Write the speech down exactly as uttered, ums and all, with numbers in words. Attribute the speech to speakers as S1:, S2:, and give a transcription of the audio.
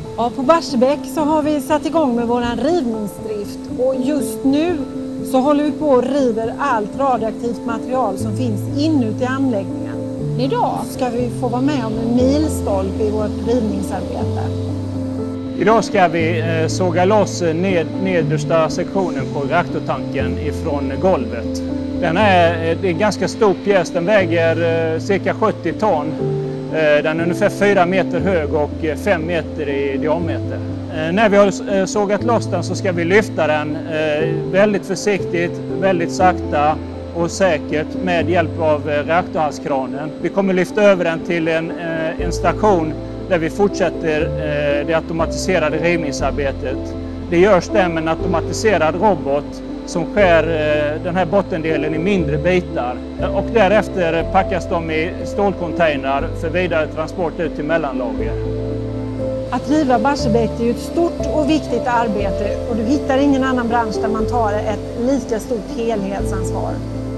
S1: Ja, på Barsebäck så har vi satt igång med vår rivningsdrift och just nu så håller vi på och river allt radioaktivt material som finns inuti anläggningen. Idag ska vi få vara med om en milstolpe i vårt rivningsarbete.
S2: Idag ska vi såga loss ned, nedersta sektionen på reaktortanken ifrån golvet. Den är, det är en ganska stor pjäs, den väger cirka sjuttio ton. Den är ungefär fyra meter hög och fem meter i diameter. När vi har sågat loss den så ska vi lyfta den väldigt försiktigt, väldigt sakta och säkert med hjälp av reaktorhalskranen. Vi kommer lyfta över den till en, en station där vi fortsätter det automatiserade rivningsarbetet. Det görs där med en automatiserad robot som skär den här bottendelen i mindre bitar. Och därefter packas de i stålcontainrar för vidare transport ut till mellanlager.
S1: Att riva Barsebäck är ju ett stort och viktigt arbete och du hittar ingen annan bransch där man tar ett lika stort helhetsansvar.